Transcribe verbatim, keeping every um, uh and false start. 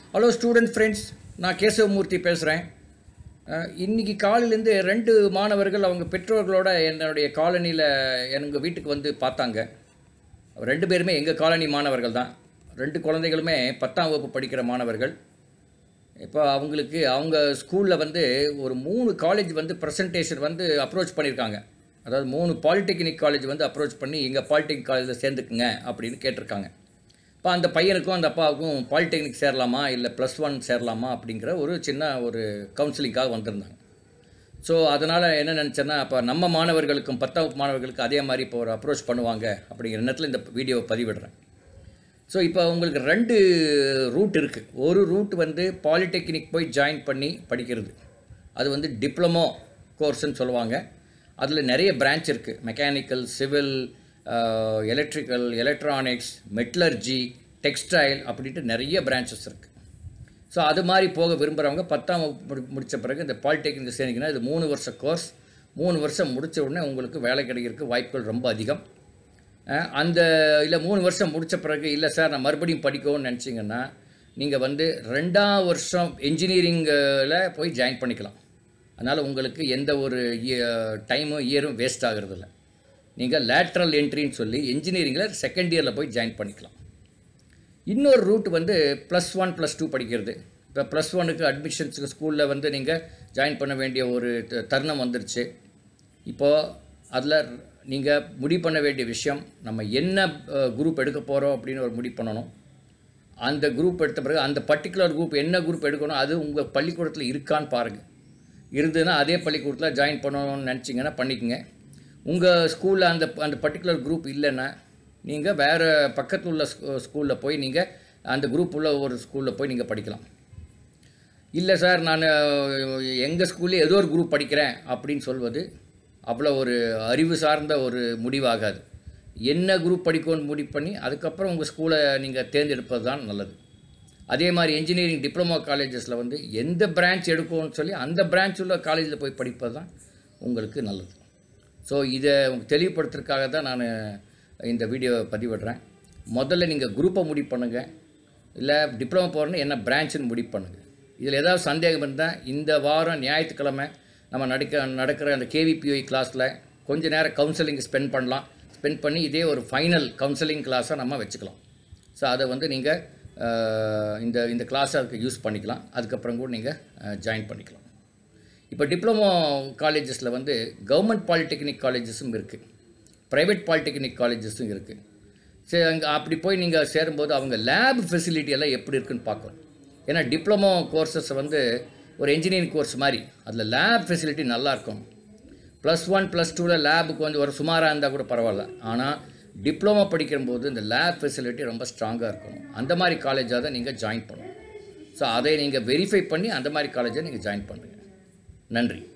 Hello student friends, நான் கேசவமூர்த்தி பேசுகிறேன். இன்றைக்கி காலையிலேருந்து ரெண்டு மாணவர்கள் அவங்க பெற்றோர்களோட என்னுடைய காலனியில் எங்கள் வீட்டுக்கு வந்து பார்த்தாங்க. ரெண்டு பேருமே எங்கள் காலனி மாணவர்கள் தான். ரெண்டு குழந்தைகளுமே பத்தாம் வகுப்பு படிக்கிற மாணவர்கள். இப்போ அவங்களுக்கு அவங்க ஸ்கூலில் வந்து ஒரு மூணு காலேஜ் வந்து ப்ரெசன்டேஷன் வந்து அப்ரோச் பண்ணியிருக்காங்க. அதாவது மூணு பாலிடெக்னிக் காலேஜ் வந்து அப்ரோச் பண்ணி எங்கள் பாலிடெக்னிக் காலேஜில் சேர்ந்துக்குங்க அப்படின்னு கேட்டிருக்காங்க. இப்போ அந்த பையனுக்கும் அந்த அப்பாவுக்கும் பாலிடெக்னிக் சேரலாமா இல்லை ப்ளஸ் ஒன் சேரலாமா அப்படிங்கிற ஒரு சின்ன ஒரு கவுன்சிலிங்காக வந்திருந்தாங்க. ஸோ அதனால் என்ன நினச்சேன்னா, அப்போ நம்ம மாணவர்களுக்கும் பத்தாம் மாணவர்களுக்கு அதே மாதிரி இப்போ ஒரு அப்ரோச் பண்ணுவாங்க அப்படிங்கிற நேரத்தில் இந்த வீடியோவை பதிவிடுறேன். ஸோ இப்போ உங்களுக்கு ரெண்டு ரூட் இருக்குது. ஒரு ரூட் வந்து பாலிடெக்னிக் போய் ஜாயின் பண்ணி படிக்கிறது, அது வந்து டிப்ளமோ கோர்ஸ்ன்னு சொல்லுவாங்க. அதில் நிறைய பிரான்ச் இருக்குது. Mechanical, civil, electrical, electronics, metallurgy, textile அப்படின்ட்டு நிறைய பிரான்ச்சஸ் இருக்குது. ஸோ அது மாதிரி போக விரும்புகிறவங்க பத்தாம் வகுப்பு முடித்த பிறகு இந்த பாலிடெக்னிக் சேர்ந்தீங்கன்னா இது மூணு வருஷ கோர்ஸ். மூணு வருஷம் முடித்த உடனே உங்களுக்கு வேலை கிடைக்கிறதுக்கு வாய்ப்புகள் ரொம்ப அதிகம். அந்த இல்லை மூணு வருஷம் முடித்த பிறகு இல்லை சார் நான் மறுபடியும் படிக்கணும்னு நினச்சிங்கன்னா நீங்கள் வந்து ரெண்டாம் வருஷம் என்ஜினியரிங்கில் போய் ஜாயின் பண்ணிக்கலாம். அதனால் உங்களுக்கு எந்த ஒரு டைமும் இயரும் வேஸ்ட் ஆகிறதில்ல. நீங்கள் லேட்ரல் என்ட்ரின்னு சொல்லி என்ஜினியரிங்கில் செகண்ட் இயரில் போய் ஜாயின் பண்ணிக்கலாம். இன்னொரு ரூட் வந்து ப்ளஸ் ஒன் ப்ளஸ் டூ படிக்கிறது. இப்போ ப்ளஸ் ஒனுக்கு அட்மிஷன்ஸுக்கு ஸ்கூலில் வந்து நீங்கள் ஜாயின் பண்ண வேண்டிய ஒரு தருணம் வந்துருச்சு. இப்போது அதில் நீங்கள் முடிவு பண்ண வேண்டிய விஷயம், நம்ம என்ன குரூப் எடுக்க போகிறோம் அப்படின்னு ஒரு முடிவு பண்ணணும். அந்த குரூப் எடுத்த பிறகு அந்த பர்டிகுலர் குரூப் என்ன குரூப் எடுக்கணும் அது உங்கள் பள்ளிக்கூடத்தில் இருக்கான்னு பாருங்கள். இருந்ததுன்னா அதே பள்ளிக்கூடத்தில் ஜாயின் பண்ணணும்னு நினச்சிங்கன்னா பண்ணிக்கோங்க. உங்கள் ஸ்கூலில் அந்த அந்த பர்டிகுலர் குரூப் இல்லைன்னா நீங்கள் வேறு பக்கத்தில் உள்ள ஸ்கூலில் போய் நீங்கள் அந்த குரூப் உள்ள ஒரு ஸ்கூலில் போய் நீங்கள் படிக்கலாம். இல்லை சார் நான் எங்கள் ஸ்கூல்லே ஏதோ ஒரு குரூப் படிக்கிறேன் அப்படின்னு சொல்வது அவ்வளோ ஒரு அறிவு சார்ந்த ஒரு முடிவாகாது. என்ன குரூப் படிக்கணும்னு முடிவு பண்ணி அதுக்கப்புறம் உங்கள் ஸ்கூலை நீங்கள் தேர்ந்தெடுப்பது தான் நல்லது. அதே மாதிரி என்ஜினியரிங் டிப்ளமோ காலேஜஸில் வந்து எந்த பிரான்ச் எடுக்கணும்னு சொல்லி அந்த பிரான்ச் உள்ள காலேஜில் போய் படிப்பது தான் உங்களுக்கு நல்லது. ஸோ இதை தெளிவுபடுத்துறதுக்காக தான் நான் இந்த வீடியோவை பதிவிடுறேன். முதல்ல நீங்கள் குரூப்பை முடிவு பண்ணுங்கள். இல்லை டிப்ளமோ போகிறோன்னு என்ன பிரான்ச்சுன்னு முடிவு பண்ணுங்கள். இதில் ஏதாவது சந்தேகம் இருந்தால் இந்த வாரம் ஞாயிற்றுக்கிழமை நம்ம நடக்க நடக்கிற அந்த கேவிபிஐ கிளாஸில் கொஞ்சம் நேரம் கவுன்சிலிங் ஸ்பெண்ட் பண்ணலாம். ஸ்பெண்ட் பண்ணி இதே ஒரு ஃபைனல் கவுன்சிலிங் கிளாஸாக நம்ம வச்சுக்கலாம். ஸோ அதை வந்து நீங்கள் இந்த இந்த கிளாஸை அதுக்கு யூஸ் பண்ணிக்கலாம். அதுக்கப்புறம் கூட நீங்கள் ஜாயின் பண்ணிக்கலாம். இப்போ டிப்ளமோ காலேஜஸில் வந்து கவர்மெண்ட் பாலிடெக்னிக் காலேஜஸும் இருக்குது, ப்ரைவேட் பாலிடெக்னிக் காலேஜஸும் இருக்குது. சரி, அங்கே அப்படி போய் நீங்கள் சேரும்போது அவங்க லேப் ஃபெசிலிட்டியெல்லாம் எப்படி இருக்குதுன்னு பார்க்கணும். ஏன்னா டிப்ளமோ கோர்சஸ் வந்து ஒரு இன்ஜினியரிங் கோர்ஸ் மாதிரி அதில் லேப் ஃபெசிலிட்டி நல்லாயிருக்கும். ப்ளஸ் ஒன் ப்ளஸ் டூவில் லேபுக்கு வந்து ஒரு சுமாராக இருந்தால் கூட பரவாயில்ல. ஆனால் டிப்ளமோ படிக்கும்போது இந்த லேப் ஃபெசிலிட்டி ரொம்ப ஸ்ட்ராங்காக இருக்கணும். அந்த மாதிரி காலேஜாக தான் நீங்கள் ஜாயின் பண்ணணும். ஸோ அதை நீங்கள் வெரிஃபை பண்ணி அந்த மாதிரி காலேஜை நீங்கள் ஜாயின் பண்ணுங்கள். நன்றி.